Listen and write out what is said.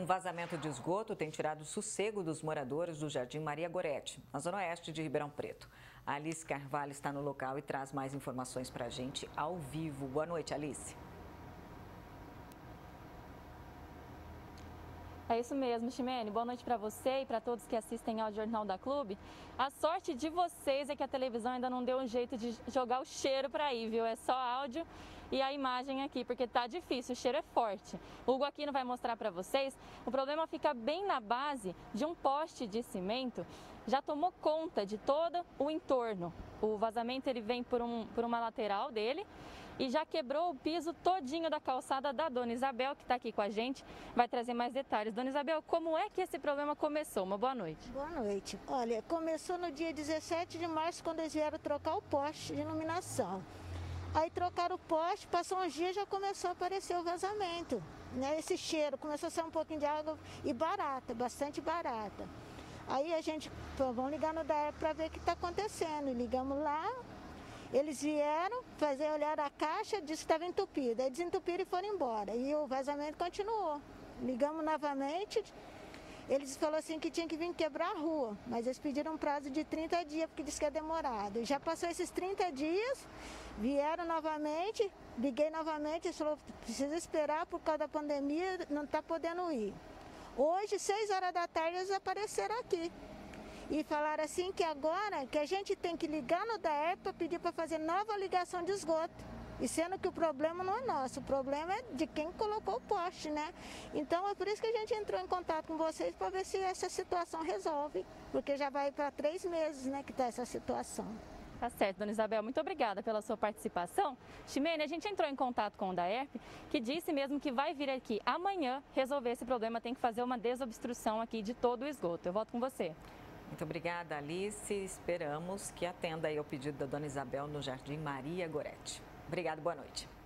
vazamento de esgoto tem tirado o sossego dos moradores do Jardim Maria Goretti, na zona oeste de Ribeirão Preto. A Alice Carvalho está no local e traz mais informações para a gente ao vivo. Boa noite, Alice. É isso mesmo, Ximene. Boa noite para você e para todos que assistem ao Jornal da Clube. A sorte de vocês é que a televisão ainda não deu um jeito de jogar o cheiro para aí, viu? É só áudio e a imagem aqui, porque tá difícil, o cheiro é forte. O Hugo Aquino vai mostrar para vocês. O problema fica bem na base de um poste de cimento, já tomou conta de todo o entorno. O vazamento ele vem por uma lateral dele e já quebrou o piso todinho da calçada da Dona Isabel, que está aqui com a gente, vai trazer mais detalhes. Dona Isabel, como é que esse problema começou? Uma boa noite. Boa noite. Olha, começou no dia 17 de março, quando eles vieram trocar o poste de iluminação. Aí trocaram o poste, passou uns dias já começou a aparecer o vazamento, né? Esse cheiro, começou a sair um pouquinho de água e barata, bastante barata. Aí a gente, vamos ligar no DAERP para ver o que está acontecendo. E ligamos lá, eles vieram, olharam a caixa, disse que estava entupida. Aí desentupiram e foram embora. E o vazamento continuou. Ligamos novamente, eles falaram assim que tinha que vir quebrar a rua, mas eles pediram um prazo de 30 dias, porque disse que é demorado. Já passou esses 30 dias, vieram novamente, liguei novamente, eles falaram que precisa esperar por causa da pandemia, não está podendo ir. Hoje, 6 horas da tarde, eles apareceram aqui. E falaram assim que agora que a gente tem que ligar no DAERP para pedir para fazer nova ligação de esgoto. E sendo que o problema não é nosso, o problema é de quem colocou o poste, né? Então é por isso que a gente entrou em contato com vocês para ver se essa situação resolve. Porque já vai para 3 meses, né, que está essa situação. Tá certo, Dona Isabel, muito obrigada pela sua participação. Ximene, a gente entrou em contato com o DAERP, que disse mesmo que vai vir aqui amanhã resolver esse problema, tem que fazer uma desobstrução aqui de todo o esgoto. Eu volto com você. Muito obrigada, Alice. Esperamos que atenda aí ao pedido da Dona Isabel no Jardim Maria Goretti. Obrigada, boa noite.